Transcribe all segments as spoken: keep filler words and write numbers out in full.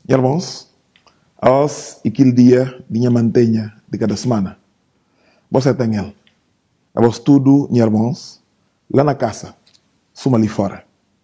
Irmãos, aos aquele dia de mantenha de cada semana, você tem ele. A vos tudo, irmãos, lá na casa, suma ali fora.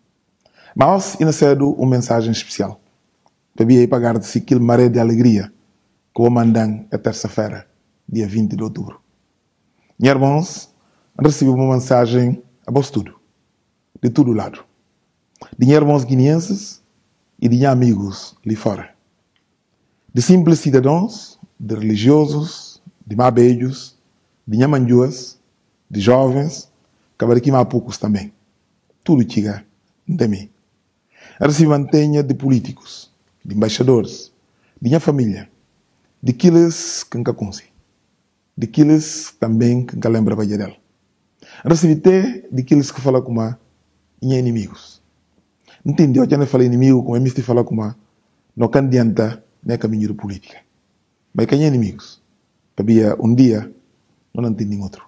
Mas ainda cedo uma mensagem especial. Para ir pagar de si aquele maré de alegria que eu mandam a terça-feira, dia vinte de outubro. Irmãos, recebi uma mensagem a vos tudo, de todo lado. De irmãos guineenses e de amigos ali fora. De simples cidadãos, de religiosos, de mabelhos, de nhamanjuas, de jovens, cabaraqui há poucos também. Tudo chega de mim. Recebi mantenha de políticos, de embaixadores, de minha família, de aqueles que nunca conheci, de aqueles também que nunca lembra bem dele. Recebi até de aqueles que falam com a minha inimigos. Entendi, eu já não falei inimigo, como eu me falar com a não adianta nem caminho de política. Mas quem é inimigos? Havia um dia, não entendi outro.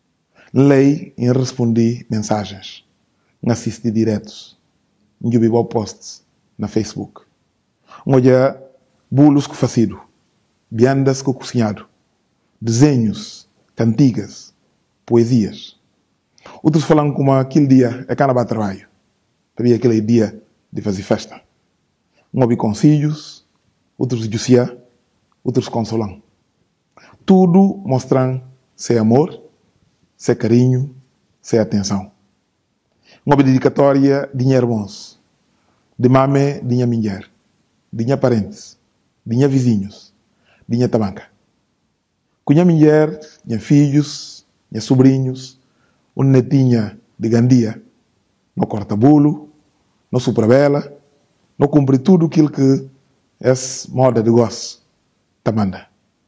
Lei em responder mensagens, em assistir diretos, em subir posts na Facebook. Olha, bolos que facido, viandas que cozinhado, desenhos, cantigas, poesias. Outros falam como aquele dia é carnaval trabalho. Havia aquele dia de fazer festa. Um ouvi conselhos, outros jucia, outros consolam. Tudo mostrando seu amor, seu carinho, sua atenção. Uma dedicatória de irmãos, de mame de minha mulher, de minha parentes, de minha vizinhos, de minha tabanca. Com minha mulher, minha filhos, minha sobrinhos, um netinha de Gandia, no corta bolo, no supra-vela, no cumpre tudo aquilo que é moda de gosto, tamanda.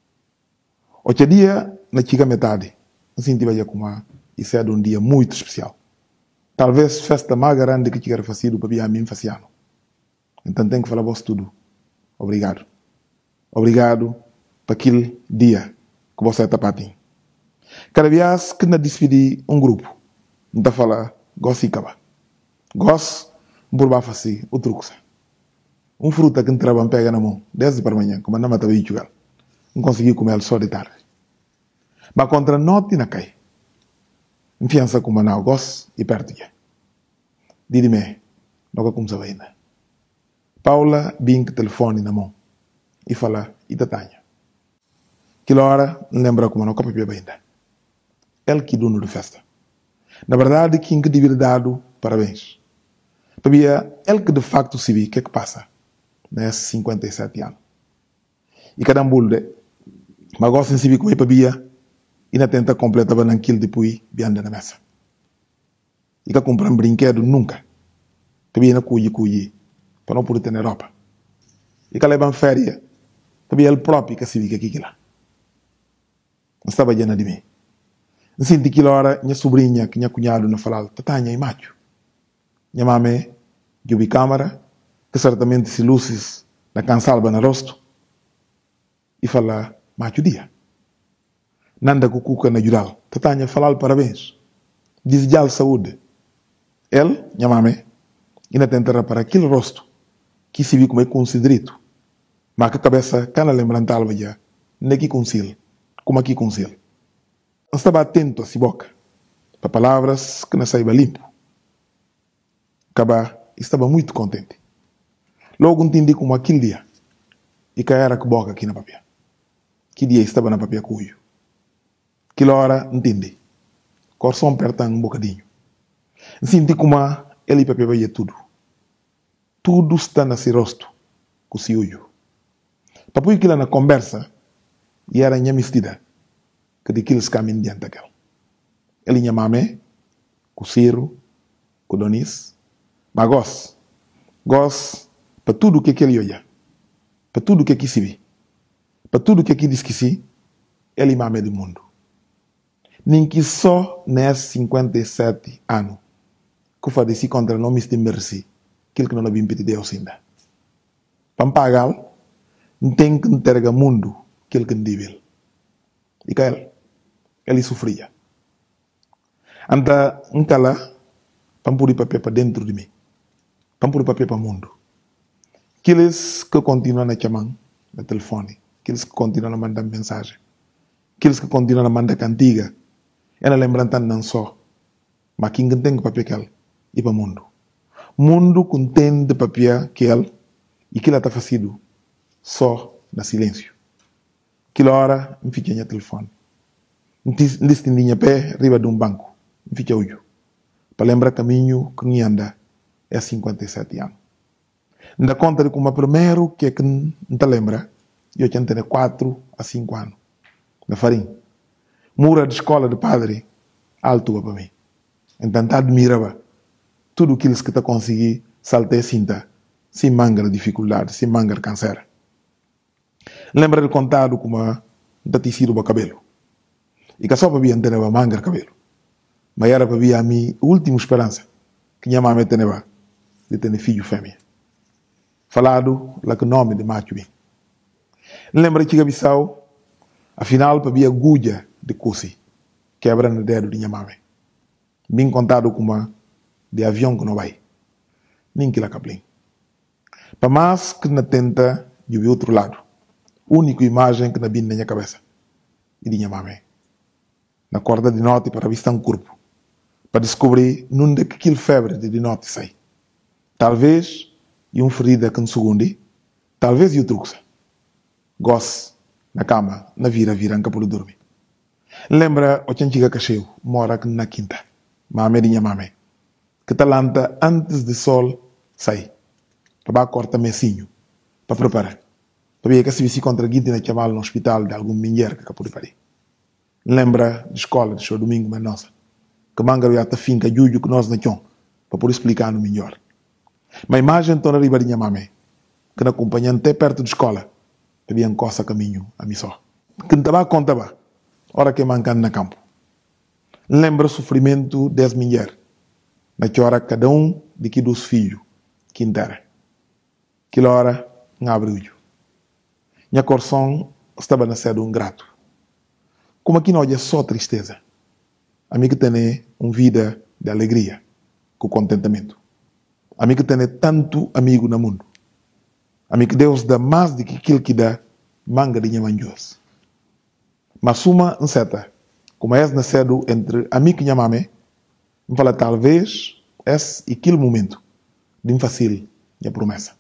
Outro dia, na chica metade, assim tive a comer, isso é de um dia muito especial. Talvez festa mais grande que tiver fazido para mim faciano. Então tenho que falar vos tudo. Obrigado. Obrigado por aquele dia que você está para ti. Cada vez que na despedir um grupo, não está falar gosto e acaba. Gosto, por baixo assim, o truque. Um fruta que entrava pega na mão, desde para amanhã, como não matava e jogar. Não consegui comer só de tarde. Mas contra noite na cai. Confiança como não gosto e perto já. Dide-me, não começava ainda. Paula vinha com o telefone na mão e fala, e Tatanya. Aquela hora, não lembra como não capapia ainda. Ele que dono de festa. Na verdade, quem que devia dado parabéns. Sabia, ele que de facto se viu o que é que passa nesses cinquenta e sete anos. E cada um bulde, mas gosta de se ver como é que sabia e na tenta completava naquilo depois, vianda na mesa. E que comprar um brinquedo nunca. Sabia na cuyi cuyi, para não poder ter roupa. E que leva em férias, sabia ele próprio que se viu que aqui lá. Não estava llena de mim. Assim, de aquela hora, minha sobrinha, que minha cunhado, não falava, Tatanya e macho. Minha mãe, que eu vi câmara, que certamente se luzes na cansalba na rosto, e fala, macho dia. Nanda cucuca na jural, Tatanya falar parabéns. Desejar saúde. Ele, minha mãe, ainda tenta para aquele rosto, que se viu como é considerado. Mas que a cabeça, cana lembrantava já, nem que consil, como aqui consil. Estava atento a si boca, para palavras que não saíam limpo. Acaba, estava muito contente. Logo entendi como aquele dia, e que era que boca aqui na papel. Que dia estava na papel cujo. Aquela hora entendi. Coração aperta um bocadinho. Senti como ele e papel vai tudo. Tudo está nesse rosto, com o seu. Papai aquilo na conversa, e era minha mistida, que daqueles caminhos diante daquele. Ele minha mãe, com o Ciro, com o Donis, mas gosto, gosto para tudo o que ele olha, para tudo o que aqui se vê, para tudo o que aqui diz que se, ele é do mundo. Nem que só nesses cinquenta e sete anos, que eu falei contra não me mereci, aquilo que não havia impedido Deus ainda. Para pagar, não tem que entregar o mundo, aquilo que não deve. E que ele, ele sofria. Anda, um cala, para pôr papel para dentro de mim. Para pôr papel para o mundo. Aqueles que continuam a chamar no telefone, aqueles que continuam a mandar mensagem, aqueles que continuam a mandar cantiga, ela lembrando não só, mas quem tem que papel aquele e para o mundo. Mundo contém de papel que ele e que ele está fazendo só na silêncio. Aquela hora, me fica no telefone. Neste ninha pé, riba de um banco, me fica olho. Para lembrar caminho que me anda é cinquenta e sete anos. Ainda conta de como a primeiro que é que não te lembra, eu tinha de quatro a cinco anos. Na farinha. Mura de escola de padre, alto para mim. Então, admirava tudo aquilo que te consegui saltar a cinta, sem mangar dificuldade, sem mangar câncer. Lembra de contado como a tecido o cabelo. E que só para mim ter mangar cabelo. Mas era para mim a minha última esperança, que minha mãe tinha de ter filho fêmea. Falado lá que o nome de macho bem. Lembra que a Bissau, afinal, para mim agulha de cosi, quebra no dedo de minha mãe. Bem contado como a de avião que não vai. Nem que lá cablim. Para mais que na tenta de ver outro lado. Única imagem que na bem na minha cabeça. E de minha mãe. Na corda de noite para avistar um corpo. Para descobrir num de que aquele febre de noite sai. Talvez e um ferida que no segundo. Talvez e o truque. Gosse na cama, na vira, vira, em capô dormir. Lembra o chanchiga cacheu, mora na quinta. Mame de minha mãe. Que talanta antes do sol sai. Para cortar mesinho. Para preparar. Para ver que se visse contra guinte na chamar no hospital de algum minher que capô de parir. Lembra de escola de show domingo, mas nossa. Que manga até finca juju que nós na chão. Para poder explicar no melhor. Mas a imagem toda riba de minha mãe. Que na acompanhante até perto de escola. Havia um coça caminho a mim só. Que não estava contava. Hora que mancando na campo. Lembra o sofrimento das mulheres. Na que hora cada um de que dos filhos que inteira. Aquela hora não abre o olho. Minha coração estava nascendo um grato. Como aqui não é só tristeza. A mim que tem uma vida de alegria, com contentamento. A mim que tem tanto amigo no mundo. A mim que Deus dá mais do que aquilo que dá manga de manjos. Mas uma certa, como é nascido entre a mim e minha mãe, me fala talvez esse e aquele momento de me fazer minha promessa.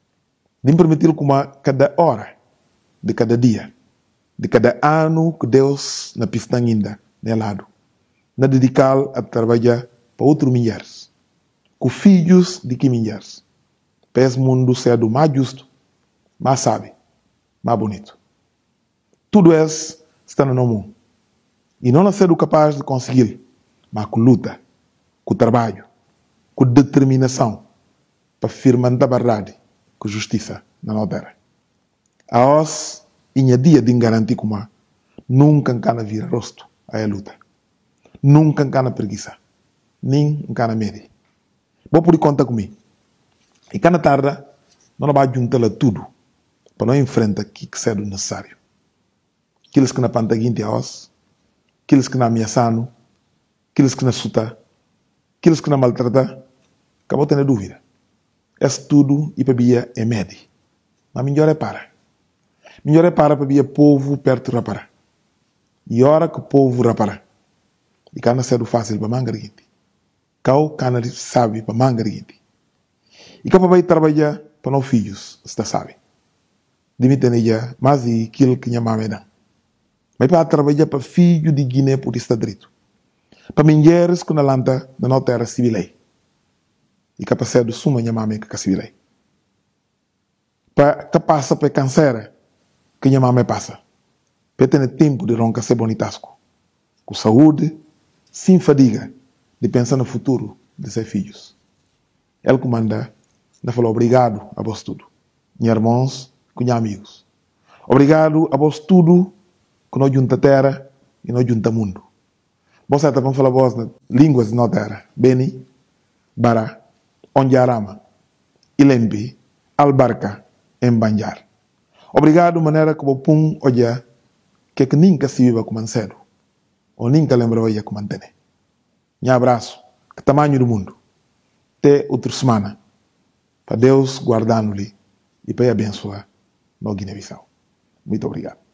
De me permitir como a cada hora, de cada dia, de cada ano que Deus na pista ainda, né lado, na dedicar a trabalhar para outros milhares, com filhos de que milhares, para esse mundo ser do mais justo, mais sábio, mais bonito. Tudo isso está no mundo. E não ser capaz de conseguir, mas com luta, com trabalho, com determinação, para firmar a verdade, com justiça na nossa terra. A nós, em dia de garantir como nunca cana vir rosto a luta. Nunca cana preguiça. Nem cana medo. Vou por conta comigo. E cada tarde, não vai juntar tudo para não enfrentar o que é necessário. Aqueles que na pantaguinte a nós, aqueles que na ameaçam, aqueles que na suta, aqueles que na maltrata, acabou tendo dúvida. É tudo e para bia é medo. Mas melhor é para. Melhor é para para bia povo perto rapara. E hora que o povo rapara. E cana ser fácil para mangariguinte. Cau cana sabe para mangariguinte. E que vai trabalhar para os filhos, está sabe. Dimitem já mais e aquilo que minha mãe dá. Mas para trabalhar para filho de Guiné por este direito. Para mulheres que na lanta da nossa terra civil. E que para do suma minha mãe que civil. Para que passa para câncer que minha mãe passa. Para ter tempo de roncar ser bonitasco. Com saúde, sem fadiga, de pensar no futuro de seus filhos. Ele comanda, ele falou obrigado a vós tudo. Minha irmãos, com meus amigos. Obrigado a vós tudo que nós junta terra e nós junta mundo. Vós até vamos falar vós nas línguas de nossa terra. Beni, Bara, Onjarama, Ilempi, Albarca, Embanjar. Obrigado maneira que vou pum olhar que que nunca se viva como cedo. Ou nunca lembra olhar como antene. Meu abraço, que tamanho do mundo. Até outra semana. Para Deus guardar-nos e para abençoar na Guiné-Bissau. Muito obrigado.